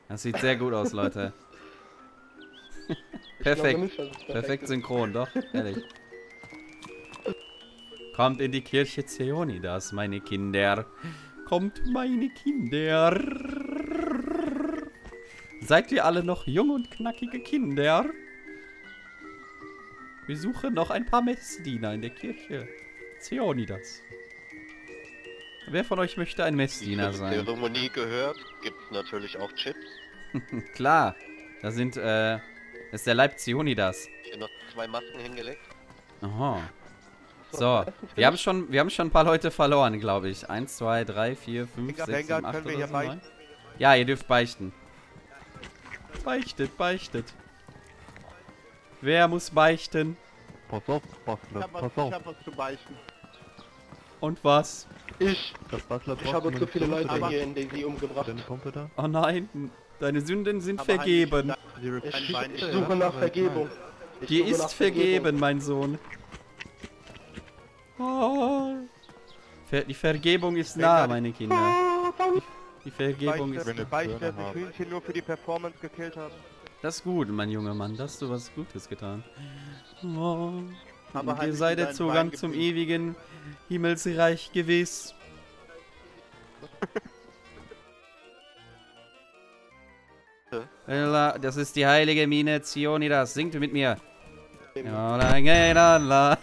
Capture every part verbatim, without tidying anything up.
Das sieht sehr gut aus, Leute. Perfekt. Nicht, dass es perfekt Perfekt ist. synchron, doch, ehrlich. Kommt in die Kirche Zeonidas, meine Kinder. Kommt, meine Kinder. Seid ihr alle noch jung und knackige Kinder? Wir suchen noch ein paar Messdiener in der Kirche Zeonidas. Wer von euch möchte ein Messdiener Wie sein? Zeremonie gehört, gibt es natürlich auch Chips. Klar, da sind, äh, das ist der Leib Zeonidas. Hier noch zwei Masken hingelegt. Aha. So, wir haben schon, wir haben schon ein paar Leute verloren, glaube ich. Eins, zwei, drei, vier, fünf, sechs, sieben, acht oder so, neun. Ja, ihr dürft beichten. Beichtet, beichtet. Wer muss beichten? Pass auf, Bastler, Ich hab was, pass ich auf. hab was zu beichten. Und was? Ich, Das Bastler ich habe zu viele Leute Aber- hier in Daisy umgebracht. Deine Pumpe da? Oh nein, deine Sünden sind Aber vergeben. eigentlich- Ich, Ein Bein ich ist- suche nach Vergebung. Ich Dir suche nach ist vergeben, mein Sohn. Oh. Ver die Vergebung ist nah, meine Kinder. Die, die Vergebung ist... Beichte, Beichte, dass ich Hühnchen nur für die Performance gekillt habe. Das ist gut, mein junger Mann. Da hast du was Gutes getan. Oh. Aber Dir halt sei nicht der dein Zugang Bein zum geblieben. ewigen Himmelsreich gewiss. Das ist die heilige Mine Zionidas. Singt mit mir. Ja, la, la, la, la.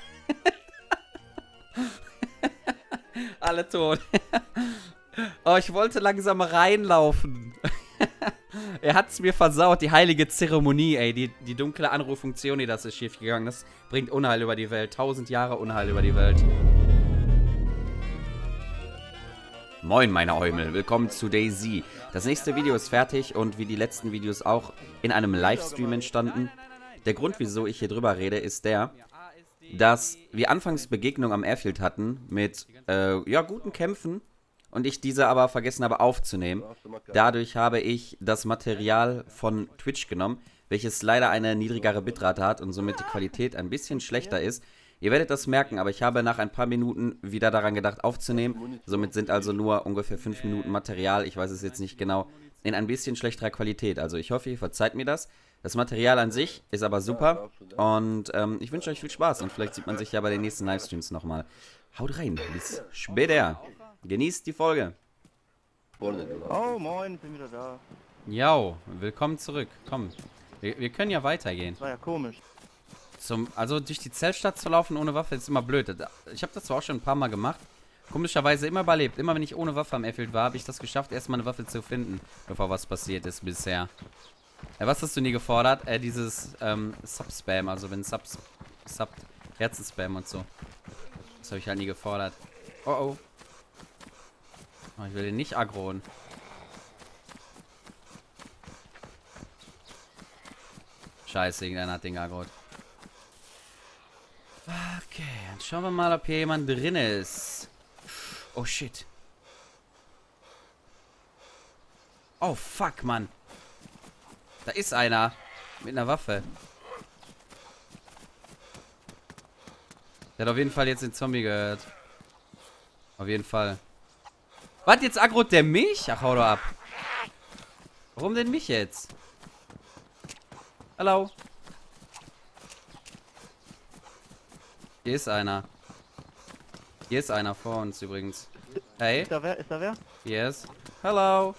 Alle tot. Oh, ich wollte langsam reinlaufen. Er hat's mir versaut, die heilige Zeremonie, ey. Die, die dunkle Anrufung Zionidas ist schief gegangen. Das bringt Unheil über die Welt. Tausend Jahre Unheil über die Welt. Moin, meine Eumel. Willkommen zu Daisy. Das nächste Video ist fertig und wie die letzten Videos auch in einem Livestream entstanden. Der Grund, wieso ich hier drüber rede, ist der, dass wir anfangs Begegnung am Airfield hatten mit, äh, ja, guten Kämpfen und ich diese aber vergessen habe aufzunehmen. Dadurch habe ich das Material von Twitch genommen, welches leider eine niedrigere Bitrate hat und somit die Qualität ein bisschen schlechter ist. Ihr werdet das merken, aber ich habe nach ein paar Minuten wieder daran gedacht aufzunehmen. Somit sind also nur ungefähr fünf Minuten Material, ich weiß es jetzt nicht genau, in ein bisschen schlechterer Qualität. Also ich hoffe, ihr verzeiht mir das. Das Material an sich ist aber super und ähm, ich wünsche euch viel Spaß und vielleicht sieht man sich ja bei den nächsten Livestreams nochmal. Haut rein, bis später. Genießt die Folge. Oh, moin, bin wieder da. Jau, willkommen zurück. Komm, wir, wir können ja weitergehen. Das war ja komisch. Zum, also durch die Zeltstadt zu laufen ohne Waffe ist immer blöd. Ich habe das zwar auch schon ein paar Mal gemacht. Komischerweise immer überlebt. Immer wenn ich ohne Waffe am Airfield war, habe ich das geschafft, erstmal eine Waffe zu finden, bevor was passiert ist bisher. Äh, was hast du nie gefordert? Äh, dieses ähm, Sub-Spam, also wenn Subs, Sub, Herzen-Spam und so. Das habe ich halt nie gefordert. Oh oh. Oh, ich will den nicht aggroen. Scheiße, irgendeiner hat den aggroet. Okay, dann schauen wir mal, ob hier jemand drin ist. Oh shit. Oh fuck, Mann. Da ist einer. Mit einer Waffe. Der hat auf jeden Fall jetzt den Zombie gehört. Auf jeden Fall. Was, jetzt aggrot der mich? Ach, hau doch ab. Warum denn mich jetzt? Hallo. Hier ist einer. Hier ist einer vor uns übrigens. Hey. Ist da wer? Ist da wer? Yes. Hello.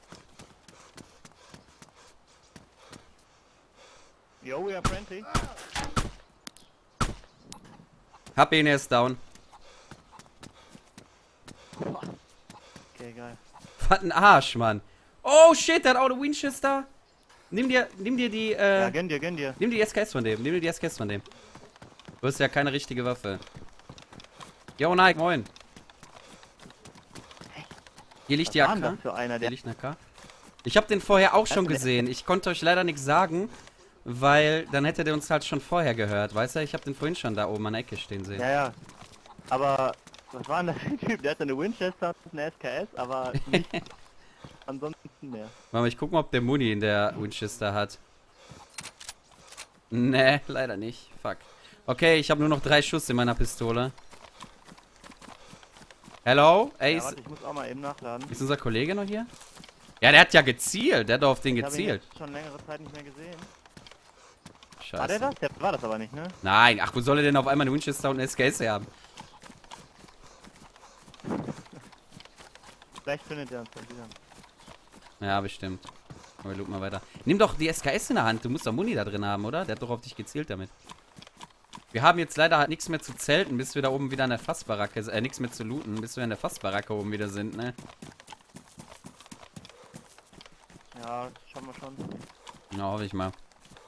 Yo, we are friendly. Hab ihn, er ist down. Okay, geil. Was ein Arsch, Mann. Oh shit, der hat auch eine Winchester. Nimm dir, nimm dir die, äh, Ja, gönn dir, gönn dir. nimm die S K S von dem. Nimm dir die S K S von dem. Du hast ja keine richtige Waffe. Yo, Nike, moin. Hier liegt die Was A war denn K. das für einer, Hier der... liegt eine A K. Ich habe den vorher auch schon Also, der- gesehen. Ich konnte euch leider nichts sagen, weil dann hätte der uns halt schon vorher gehört. Weißt du, ich habe den vorhin schon da oben an der Ecke stehen sehen. Ja, ja. Aber, was war denn das für ein Typ? Der hatte eine Winchester und eine S K S, aber nicht ansonsten mehr. Warte mal, ich guck mal, ob der Muni in der Winchester hat. Nee, leider nicht. Fuck. Okay, ich habe nur noch drei Schuss in meiner Pistole. Hello? Ey, Ja, ist, warte, ich muss auch mal eben nachladen. ist unser Kollege noch hier? Ja, der hat ja gezielt. Der hat doch auf den Ich habe ihn gezielt. jetzt schon längere Zeit nicht mehr gesehen. Scheiße. War der das? Der war das aber nicht, ne? Nein, ach, wo soll er denn auf einmal eine Winchester und eine S K S haben? Vielleicht findet er uns dann wieder. Ja, bestimmt. Aber look mal weiter. Nimm doch die S K S in der Hand. Du musst doch Muni da drin haben, oder? Der hat doch auf dich gezielt damit. Wir haben jetzt leider nichts mehr zu zelten, bis wir da oben wieder in der Fassbaracke sind. Äh, nichts mehr zu looten, bis wir in der Fassbaracke oben wieder sind, ne? Ja, das schauen wir schon. Na, hoffe ich mal.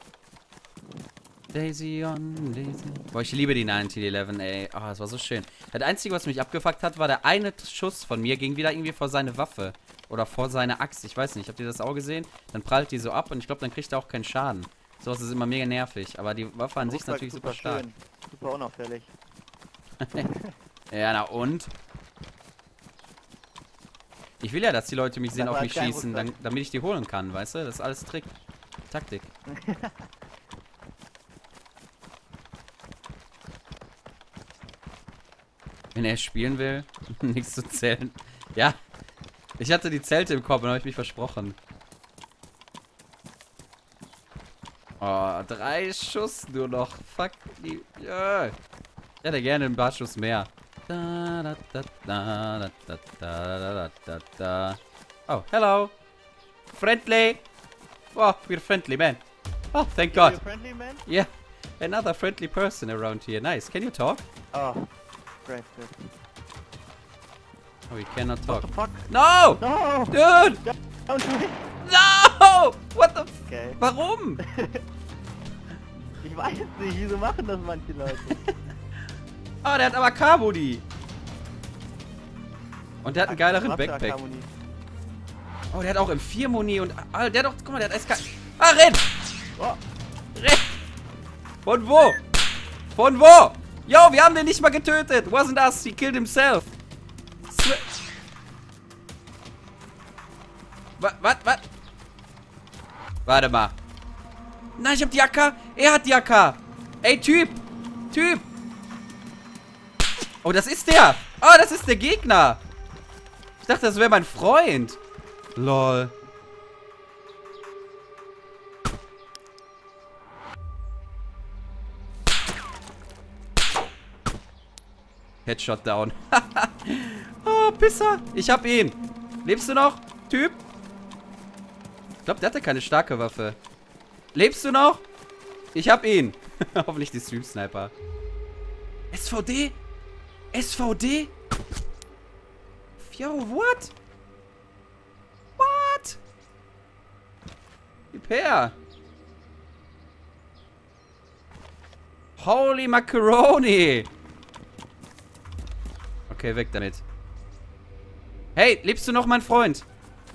Daisy on Daisy. Boah, ich liebe die neunzehn elf, ey. Ah, das war so schön. Das Einzige, was mich abgefuckt hat, war der eine Schuss von mir, ging wieder irgendwie vor seine Waffe. Oder vor seine Axt. Ich weiß nicht, habt ihr das auch gesehen? Dann prallt die so ab und ich glaube, dann kriegt er auch keinen Schaden. Sowas ist immer mega nervig. Aber die Waffe an sich ist natürlich super stark. Schön. Super unauffällig. Ja, na und? Ich will ja, dass die Leute mich sehen, Das auf war mich kein schießen, Rucksack. dann, damit ich die holen kann, weißt du? Das ist alles Trick. Taktik. Wenn er spielen will, nichts zu zählen. Ja. Ich hatte die Zelte im Kopf und habe ich mich versprochen. Oh, drei Schuss nur noch. Fuck. Die, ja. Ich hätte gerne ein paar Schuss mehr. Da, da, da, da, da, da, da, da, da. Oh, hello. Friendly. Oh, we're friendly, man. Oh, thank Are God. you friendly, man? Yeah. Another friendly person around here. Nice. Can you talk? Oh, great, great. Oh, we cannot What talk. the fuck? No! No! Dude! Don't do it! No! What the f... Okay. Warum? Ich weiß nicht, wieso machen das manche Leute? Oh, der hat aber K-Muni. Und der hat einen geileren Raptor Backpack. Harmony. Oh, der hat auch M vier Muni und... Ah, der hat doch... Guck mal, der hat S K... Ah, renn! Oh, Renn! Von wo? Von wo? Yo, wir haben den nicht mal getötet. Wasn't us. He killed himself. Swe Was, was, was? Warte mal. Nein, ich hab die A K. Er hat die A K. Ey, Typ. Typ. Oh, das ist der. Oh, das ist der Gegner. Ich dachte, das wäre mein Freund. Lol. Headshot down. Oh, Pisser. Ich hab ihn. Lebst du noch, Typ? Ich glaube, der hatte keine starke Waffe. Lebst du noch? Ich hab ihn. Hoffentlich die Stream Sniper. S V D? S V D? Yo, what? What? Gib her. Holy Macaroni. Okay, weg damit. Hey, lebst du noch, mein Freund?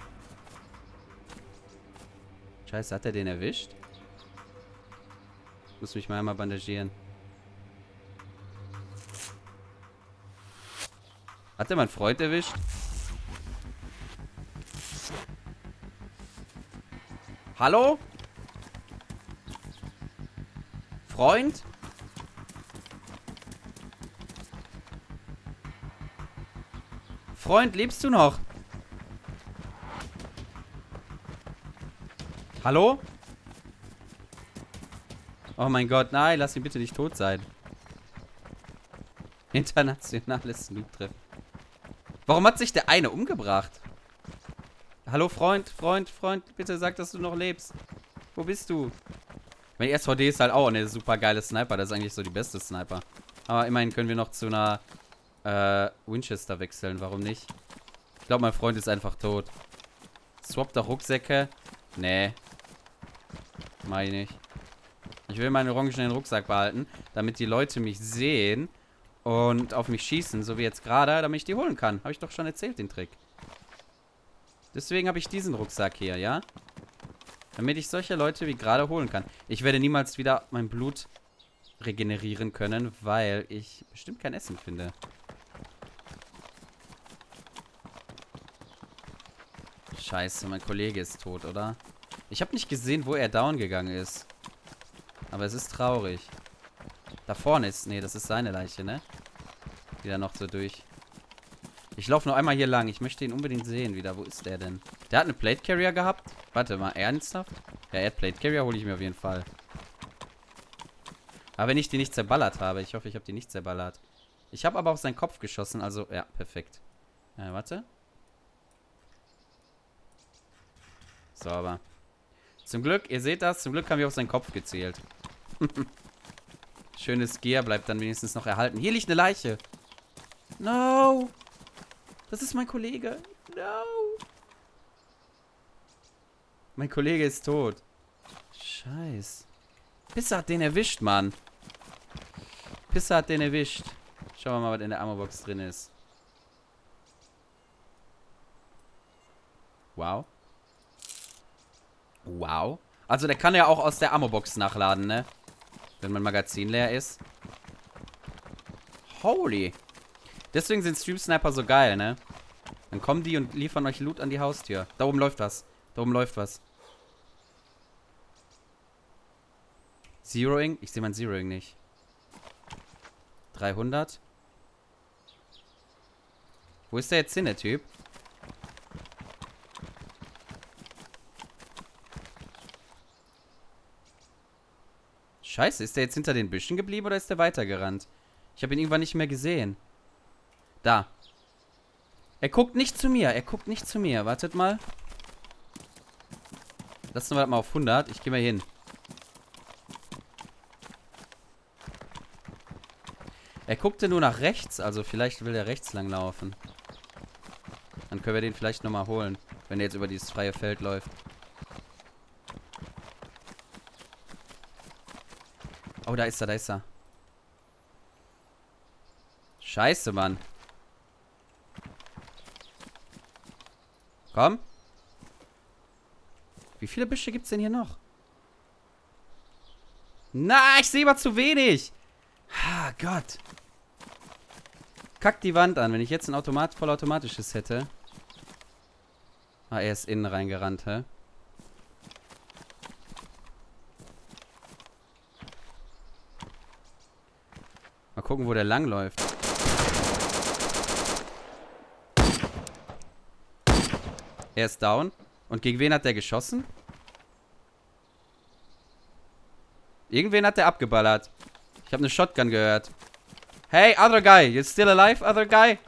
Scheiße, hat er den erwischt? Ich muss mich mal einmal bandagieren. Hat er meinen Freund erwischt? Hallo? Freund? Freund, lebst du noch? Hallo? Oh mein Gott, nein, lass ihn bitte nicht tot sein. Internationales Loot-Treffen. Warum hat sich der eine umgebracht? Hallo, Freund, Freund, Freund, bitte sag, dass du noch lebst. Wo bist du? Mein S V D ist halt auch eine super geile Sniper. Das ist eigentlich so die beste Sniper. Aber immerhin können wir noch zu einer äh, Winchester wechseln. Warum nicht? Ich glaube, mein Freund ist einfach tot. Swappt doch Rucksäcke? Nee. Mach ich nicht. Ich will meinen orangenen Rucksack behalten, damit die Leute mich sehen und auf mich schießen, so wie jetzt gerade, damit ich die holen kann. Habe ich doch schon erzählt, den Trick. Deswegen habe ich diesen Rucksack hier, ja? Damit ich solche Leute wie gerade holen kann. Ich werde niemals wieder mein Blut regenerieren können, weil ich bestimmt kein Essen finde. Scheiße, mein Kollege ist tot, oder? Ich habe nicht gesehen, wo er down gegangen ist. Aber es ist traurig. Da vorne ist... Nee, das ist seine Leiche, ne? Die da noch so durch... Ich laufe nur einmal hier lang. Ich möchte ihn unbedingt sehen wieder. Wo ist der denn? Der hat eine Plate Carrier gehabt. Warte mal, ernsthaft? Ja, er hat Plate Carrier, hole ich mir auf jeden Fall. Aber wenn ich die nicht zerballert habe. Ich hoffe, ich habe die nicht zerballert. Ich habe aber auf seinen Kopf geschossen. Also, ja, perfekt. Ja, warte. So, aber. Zum Glück, ihr seht das, zum Glück haben wir auf seinen Kopf gezielt. Schönes Gear bleibt dann wenigstens noch erhalten. Hier liegt eine Leiche. No. Das ist mein Kollege. No. Mein Kollege ist tot. Scheiß. Pisser hat den erwischt, Mann. Pisser hat den erwischt. Schauen wir mal, was in der Ammo-Box drin ist. Wow. Wow. Also der kann ja auch aus der Ammo-Box nachladen, ne? Wenn mein Magazin leer ist. Holy. Deswegen sind Stream Sniper so geil, ne? Dann kommen die und liefern euch Loot an die Haustür. Da oben läuft was. Da oben läuft was. Zeroing? Ich sehe mein Zeroing nicht. dreihundert. Wo ist der jetzt hin, der Typ? Scheiße, ist der jetzt hinter den Büschen geblieben oder ist der weitergerannt? Ich habe ihn irgendwann nicht mehr gesehen. Da. Er guckt nicht zu mir. Er guckt nicht zu mir. Wartet mal. Lassen wir das mal auf hundert. Ich gehe mal hin. Er guckte nur nach rechts. Also vielleicht will er rechts lang laufen. Dann können wir den vielleicht nochmal holen. Wenn er jetzt über dieses freie Feld läuft. Oh, da ist er, da ist er. Scheiße, Mann. Komm. Wie viele Büsche gibt's denn hier noch? Na, ich sehe mal zu wenig. Ah, Gott. Kack die Wand an. Wenn ich jetzt ein Automat, vollautomatisches hätte. Ah, er ist innen reingerannt, hä? Mal gucken, wo der langläuft. Er ist down. Und gegen wen hat der geschossen? Irgendwen hat der abgeballert. Ich habe eine Shotgun gehört. Hey, other guy. You still alive, other guy?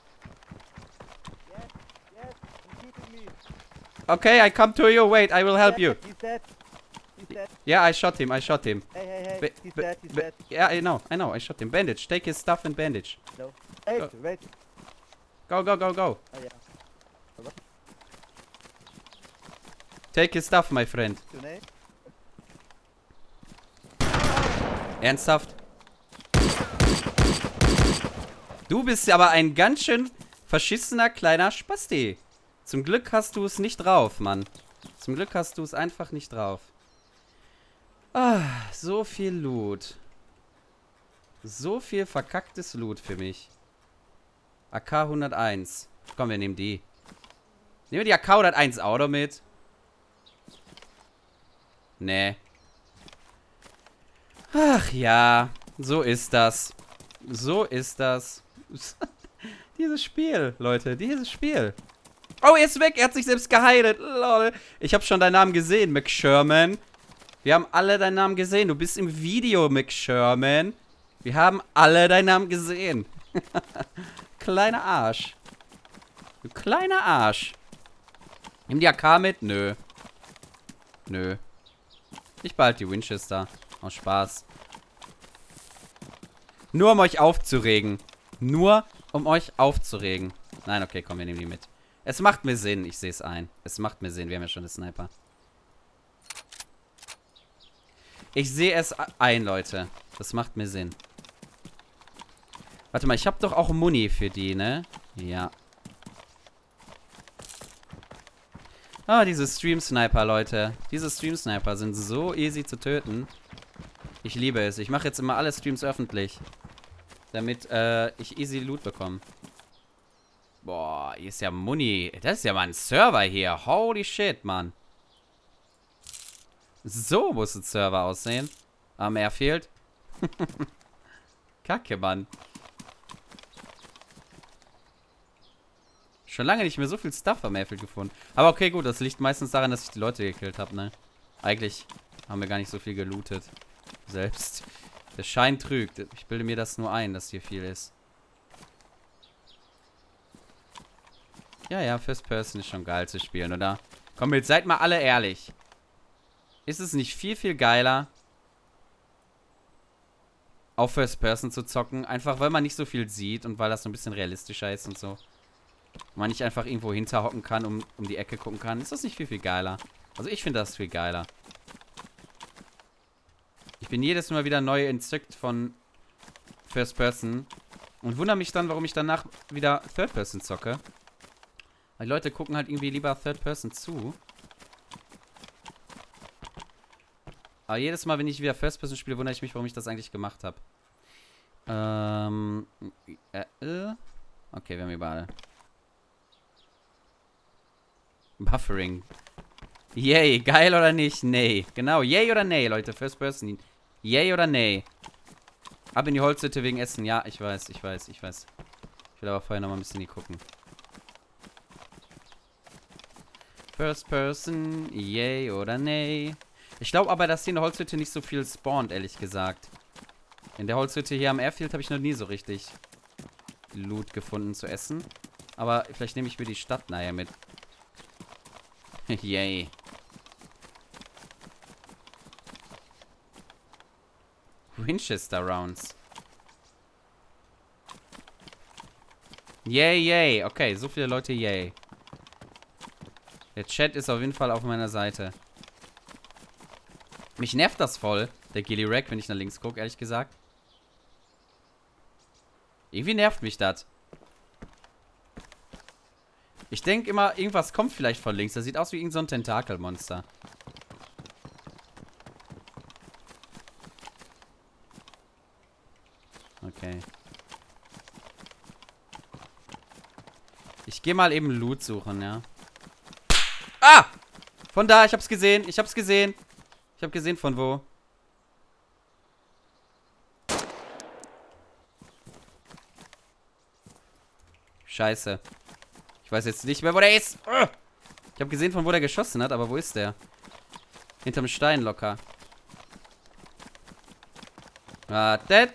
Yes, yes, I'm keeping me. Okay, I come to you. Wait, I will help you. He's dead. He's dead. Yeah, I shot him. I shot him. Hey, hey, hey. Ba- He's ba- dead, he's ba- dead. Yeah, I know. I know. I shot him. Bandage. Take his stuff and bandage. No. Wait, Go. wait. Go, go, go, go. Oh, yeah. Take his stuff, my friend. Grenade. Ernsthaft? Du bist aber ein ganz schön verschissener kleiner Spasti. Zum Glück hast du es nicht drauf, Mann. Zum Glück hast du es einfach nicht drauf. Ah, so viel Loot. So viel verkacktes Loot für mich. A K hunderteins. Komm, wir nehmen die. Nehmen wir die A K hunderteins Auto mit? Nee. Ach ja, so ist das. So ist das. Dieses Spiel, Leute, dieses Spiel. Oh, er ist weg, er hat sich selbst geheilt. Lol. Ich habe schon deinen Namen gesehen, McSherman. Wir haben alle deinen Namen gesehen. Du bist im Video, McSherman. Wir haben alle deinen Namen gesehen. Kleiner Arsch. Du kleiner Arsch. Nimm die A K mit? Nö. Nö. Ich behalte die Winchester. Aus Spaß. Nur um euch aufzuregen. Nur um euch aufzuregen. Nein, okay, komm, wir nehmen die mit. Es macht mir Sinn, ich sehe es ein. Es macht mir Sinn, wir haben ja schon eine Sniper. Ich sehe es ein, Leute. Das macht mir Sinn. Warte mal, ich habe doch auch Muni für die, ne? Ja. Ah, diese Stream-Sniper, Leute. Diese Stream-Sniper sind so easy zu töten. Ich liebe es. Ich mache jetzt immer alle Streams öffentlich. Damit äh, ich easy Loot bekomme. Boah, hier ist ja Muni. Das ist ja mal ein Server hier. Holy shit, Mann. So muss ein Server aussehen. Am Airfield. Kacke, Mann. Schon lange nicht mehr so viel Stuff am Airfield gefunden. Aber okay, gut, das liegt meistens daran, dass ich die Leute gekillt habe, ne? Eigentlich haben wir gar nicht so viel gelootet. Selbst. Der Schein trügt. Ich bilde mir das nur ein, dass hier viel ist. Ja, ja, First Person ist schon geil zu spielen, oder? Komm, jetzt seid mal alle ehrlich. Ist es nicht viel, viel geiler, auf First Person zu zocken? Einfach, weil man nicht so viel sieht und weil das so ein bisschen realistischer ist und so. Und man nicht einfach irgendwo hinterhocken kann, um, um die Ecke gucken kann. Ist das nicht viel, viel geiler? Also ich finde das viel geiler. Ich bin jedes Mal wieder neu entzückt von First Person und wundere mich dann, warum ich danach wieder Third Person zocke. Weil die Leute gucken halt irgendwie lieber Third Person zu. Aber jedes Mal, wenn ich wieder First Person spiele, wundere ich mich, warum ich das eigentlich gemacht habe. Ähm. Äh, äh. Okay, wir haben überall. Buffering. Yay, geil oder nicht? Nee. Genau, yay oder nee, Leute. First Person. Yay oder nee? Ab in die Holzhütte wegen Essen. Ja, ich weiß, ich weiß, ich weiß. Ich will aber vorher noch mal ein bisschen hier gucken. First Person. Yay oder nee? Ich glaube aber, dass hier in der Holzhütte nicht so viel spawnt, ehrlich gesagt. In der Holzhütte hier am Airfield habe ich noch nie so richtig Loot gefunden zu essen. Aber vielleicht nehme ich mir die Stadt nachher mit. Yay. Winchester Rounds. Yay, yay. Okay, so viele Leute, yay. Der Chat ist auf jeden Fall auf meiner Seite. Mich nervt das voll, der Gilly-Rack, wenn ich nach links gucke, ehrlich gesagt. Irgendwie nervt mich das. Ich denke immer, irgendwas kommt vielleicht von links. Das sieht aus wie irgend so ein Tentakelmonster. Okay. Ich gehe mal eben Loot suchen, ja. Ah! Von da, ich hab's gesehen, ich hab's gesehen. Ich hab gesehen, von wo. Scheiße. Ich weiß jetzt nicht mehr, wo der ist. Ich habe gesehen, von wo der geschossen hat, aber wo ist der? Hinterm Stein locker. Wartet.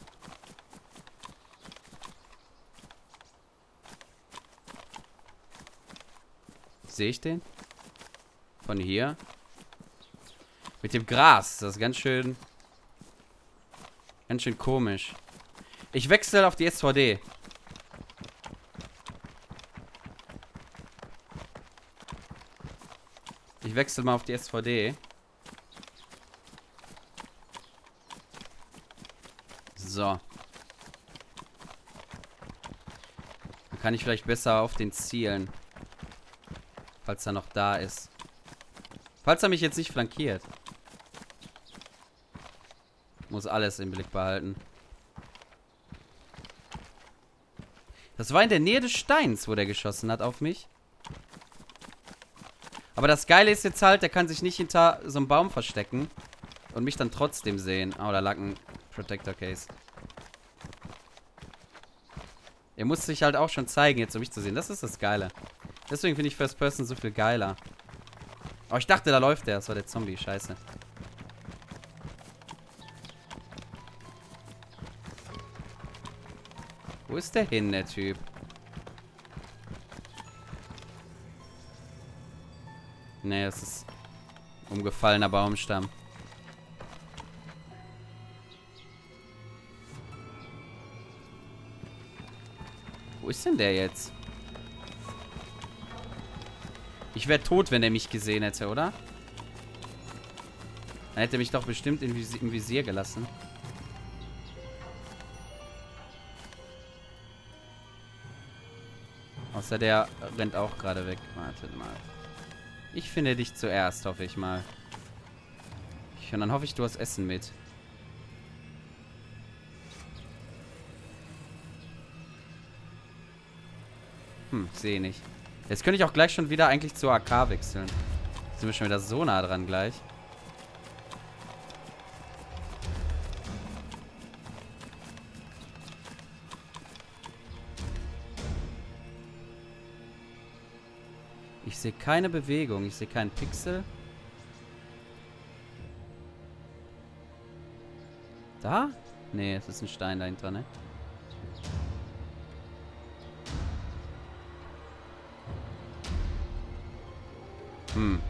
Sehe ich den? Von hier. Mit dem Gras. Das ist ganz schön... Ganz schön komisch. Ich wechsle auf die S V D. Ich wechsle mal auf die S V D. So. Dann kann ich vielleicht besser auf den zielen. Falls er noch da ist. Falls er mich jetzt nicht flankiert. Muss alles im Blick behalten. Das war in der Nähe des Steins, wo der geschossen hat auf mich. Aber das Geile ist jetzt halt, der kann sich nicht hinter so einem Baum verstecken. Und mich dann trotzdem sehen. Oh, da lag ein Protector Case. Er muss sich halt auch schon zeigen, jetzt um mich zu sehen. Das ist das Geile. Deswegen finde ich First Person so viel geiler. Oh, ich dachte, da läuft der. Das war der Zombie. Scheiße. Wo ist der hin, der Typ? Nee, das ist umgefallener Baumstamm. Wo ist denn der jetzt? Ich wäre tot, wenn er mich gesehen hätte, oder? Dann hätte er mich doch bestimmt im Visier, im Visier gelassen. Außer der rennt auch gerade weg. Wartet mal. Ich finde dich zuerst, hoffe ich mal. Und dann hoffe ich, du hast Essen mit. Hm, sehe nicht. Jetzt könnte ich auch gleich schon wieder eigentlich zur A K wechseln. Jetzt sind wir schon wieder so nah dran gleich. Ich sehe keine Bewegung. Ich sehe keinen Pixel. Da? Nee, es ist ein Stein dahinter, ne? Hm.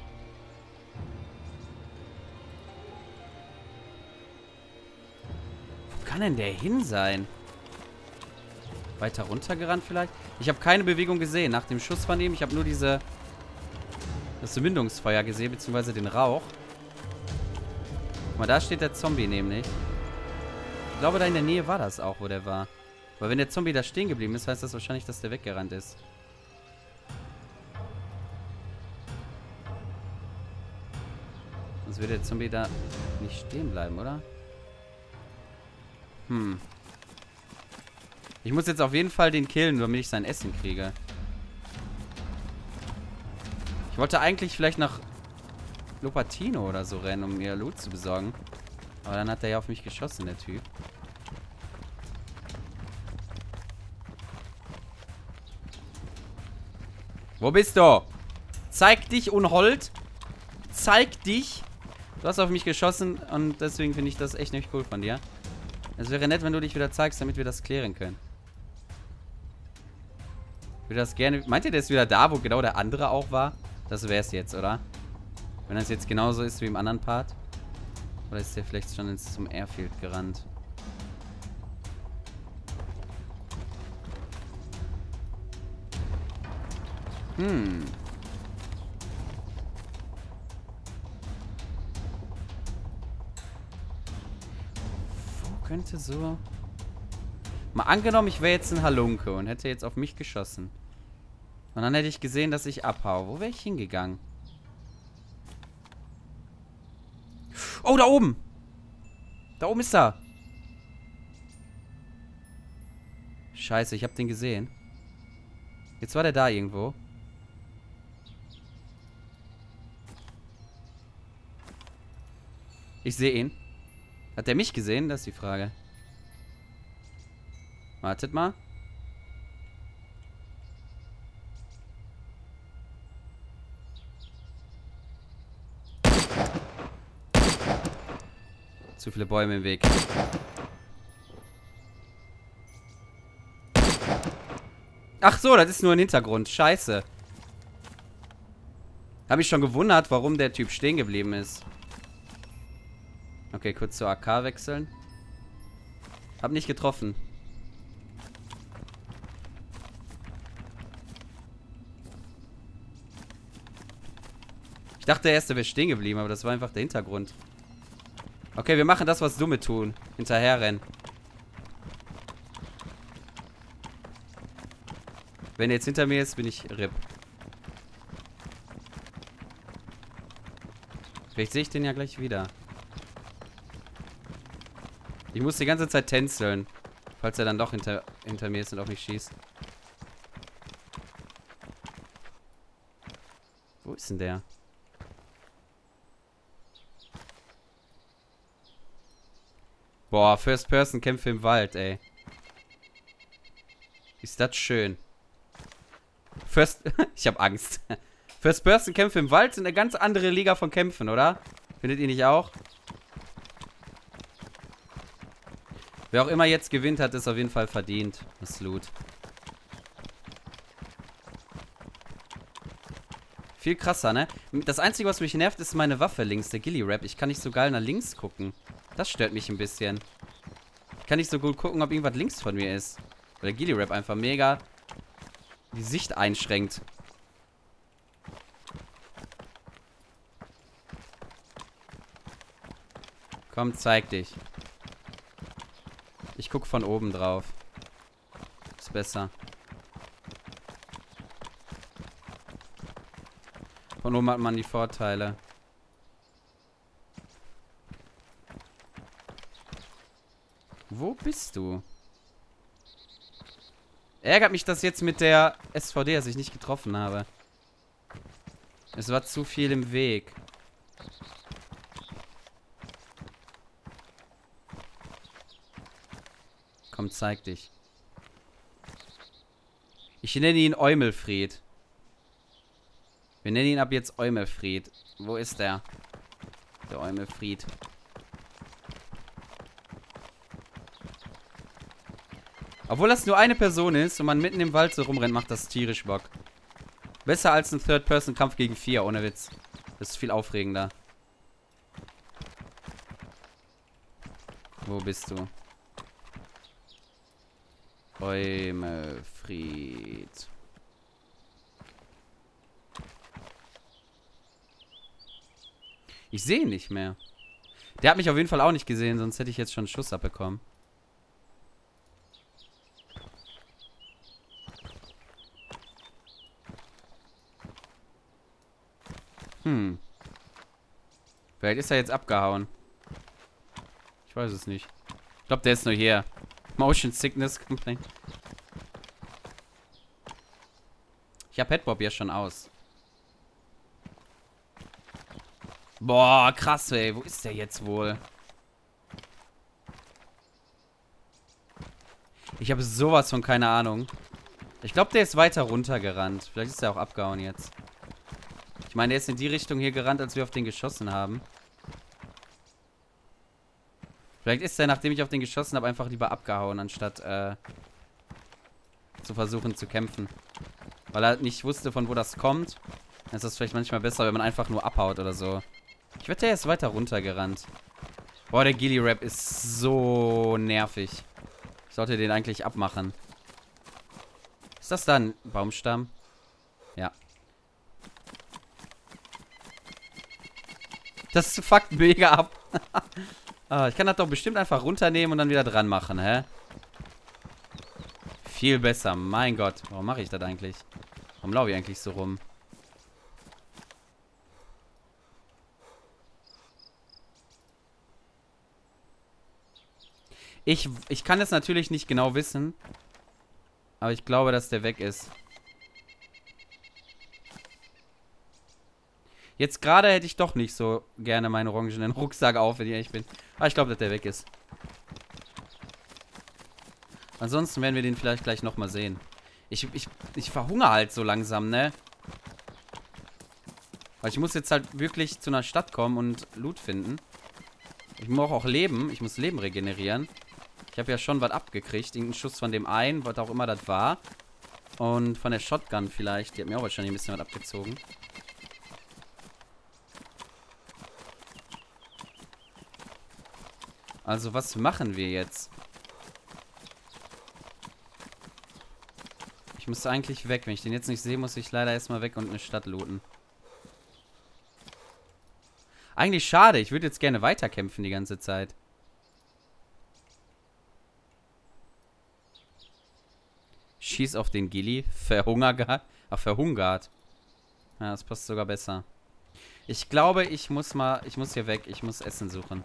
Wo kann denn der hin sein? Weiter runtergerannt vielleicht? Ich habe keine Bewegung gesehen nach dem Schuss von ihm. Ich habe nur diese... das Mündungsfeuer gesehen, beziehungsweise den Rauch. Guck mal, da steht der Zombie nämlich. Ich glaube, da in der Nähe war das auch, wo der war. Aber wenn der Zombie da stehen geblieben ist, heißt das wahrscheinlich, dass der weggerannt ist. Sonst würde der Zombie da nicht stehen bleiben, oder? Hm. Ich muss jetzt auf jeden Fall den killen, damit ich sein Essen kriege. Ich wollte eigentlich vielleicht nach Lopatino oder so rennen, um mir Loot zu besorgen. Aber dann hat er ja auf mich geschossen, der Typ. Wo bist du? Zeig dich, Unhold. Zeig dich. Du hast auf mich geschossen und deswegen finde ich das echt nicht cool von dir. Es wäre nett, wenn du dich wieder zeigst, damit wir das klären können. Ich würde das gerne... Meint ihr, der ist wieder da, wo genau der andere auch war? Das wäre es jetzt, oder? Wenn das jetzt genauso ist wie im anderen Part. Oder ist der vielleicht schon ins, zum Airfield gerannt? Hm. Wo könnte so... Mal angenommen, ich wäre jetzt ein Halunke und hätte jetzt auf mich geschossen. Und dann hätte ich gesehen, dass ich abhau. Wo wäre ich hingegangen? Oh, da oben! Da oben ist er! Scheiße, ich habe den gesehen. Jetzt war der da irgendwo. Ich sehe ihn. Hat der mich gesehen? Das ist die Frage. Wartet mal. Zu viele Bäume im Weg. Ach so, das ist nur ein Hintergrund. Scheiße. Hab mich schon gewundert, warum der Typ stehen geblieben ist. Okay, kurz zur A K wechseln. Hab nicht getroffen. Ich dachte erst, der wäre stehen geblieben, aber das war einfach der Hintergrund. Okay, wir machen das, was Dumme tun. Hinterherrennen. Wenn er jetzt hinter mir ist, bin ich R I P. Vielleicht sehe ich den ja gleich wieder. Ich muss die ganze Zeit tänzeln. Falls er dann doch hinter, hinter mir ist und auf mich schießt. Wo ist denn der? Boah, First-Person-Kämpfe im Wald, ey. Ist das schön. First... ich hab Angst. First-Person-Kämpfe im Wald sind eine ganz andere Liga von Kämpfen, oder? Findet ihr nicht auch? Wer auch immer jetzt gewinnt, hat es auf jeden Fall verdient. Das Loot. Viel krasser, ne? Das Einzige, was mich nervt, ist meine Waffe links, der Gilly-Rap. Ich kann nicht so geil nach links gucken. Das stört mich ein bisschen. Ich kann nicht so gut gucken, ob irgendwas links von mir ist. Weil der Gilly-Rap einfach mega die Sicht einschränkt. Komm, zeig dich. Ich guck von oben drauf. Ist besser. Von oben hat man die Vorteile. Wo bist du? Ärgert mich das jetzt mit der S V D, dass ich nicht getroffen habe. Es war zu viel im Weg. Komm, zeig dich. Ich nenne ihn Eumelfried. Wir nennen ihn ab jetzt Eumelfried. Wo ist der? Der Eumelfried. Obwohl das nur eine Person ist und man mitten im Wald so rumrennt, macht das tierisch Bock. Besser als ein Third-Person-Kampf gegen vier, ohne Witz. Das ist viel aufregender. Wo bist du? Eumelfried. Ich sehe ihn nicht mehr. Der hat mich auf jeden Fall auch nicht gesehen, sonst hätte ich jetzt schon einen Schuss abbekommen. Hm. Vielleicht ist er jetzt abgehauen. Ich weiß es nicht. Ich glaube, der ist nur hier. Motion Sickness Complaint. Ich habe Headbob ja schon aus. Boah, krass, ey. Wo ist der jetzt wohl? Ich habe sowas von keine Ahnung. Ich glaube, der ist weiter runtergerannt. Vielleicht ist er auch abgehauen jetzt. Ich meine, der ist in die Richtung hier gerannt, als wir auf den geschossen haben. Vielleicht ist er, nachdem ich auf den geschossen habe, einfach lieber abgehauen, anstatt äh, zu versuchen zu kämpfen. Weil er nicht wusste, von wo das kommt. Dann ist das vielleicht manchmal besser, wenn man einfach nur abhaut oder so. Ich wette, der ist weiter runtergerannt. Boah, der Gilly-Rap ist so nervig. Ich sollte den eigentlich abmachen. Ist das da ein Baumstamm? Ja. Das fuckt mega ab. Ah, ich kann das doch bestimmt einfach runternehmen und dann wieder dran machen, hä? Viel besser, mein Gott. Warum mache ich das eigentlich? Warum laufe ich eigentlich so rum? Ich, ich kann es natürlich nicht genau wissen. Aber ich glaube, dass der weg ist. Jetzt gerade hätte ich doch nicht so gerne meinen orangenen Rucksack auf, wenn ich ehrlich bin. Aber ich glaube, dass der weg ist. Ansonsten werden wir den vielleicht gleich nochmal sehen. Ich, ich, ich verhungere halt so langsam, ne? Weil ich muss jetzt halt wirklich zu einer Stadt kommen und Loot finden. Ich muss auch leben. Ich muss Leben regenerieren. Ich habe ja schon was abgekriegt. Irgendeinen Schuss von dem einen, was auch immer das war. Und von der Shotgun vielleicht. Die hat mir auch wahrscheinlich ein bisschen was abgezogen. Also, was machen wir jetzt? Ich muss eigentlich weg. Wenn ich den jetzt nicht sehe, muss ich leider erstmal weg und eine Stadt looten. Eigentlich schade. Ich würde jetzt gerne weiterkämpfen die ganze Zeit. Schieß auf den Gilly. Verhungert. Ach, verhungert. Ja, das passt sogar besser. Ich glaube, ich muss mal... Ich muss hier weg. Ich muss Essen suchen.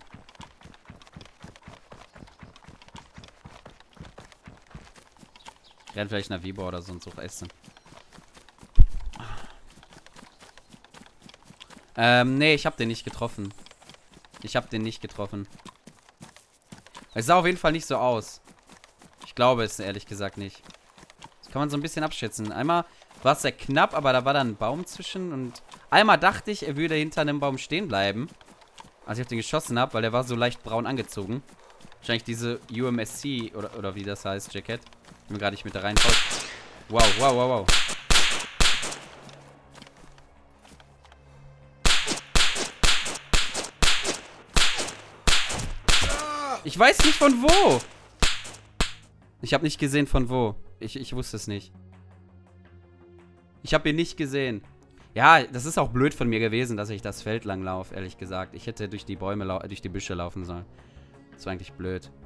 Ich renn vielleicht nach Vibo oder so und suche Essen. Ähm, nee, ich hab den nicht getroffen. Ich hab den nicht getroffen. Es sah auf jeden Fall nicht so aus. Ich glaube es ehrlich gesagt nicht. Das kann man so ein bisschen abschätzen. Einmal war es sehr knapp, aber da war dann ein Baum zwischen. Und einmal dachte ich, er würde hinter einem Baum stehen bleiben. Als ich auf den geschossen habe, weil der war so leicht braun angezogen. Wahrscheinlich diese U M S C oder, oder wie das heißt, Jacket. Ich bin gerade nicht mit da rein. Wow, wow, wow, wow. Ich weiß nicht von wo. Ich habe nicht gesehen von wo. Ich, ich wusste es nicht. Ich habe ihn nicht gesehen. Ja, das ist auch blöd von mir gewesen, dass ich das Feld lang laufe, ehrlich gesagt. Ich hätte durch die Bäume, durch die Büsche laufen sollen. Das war eigentlich blöd.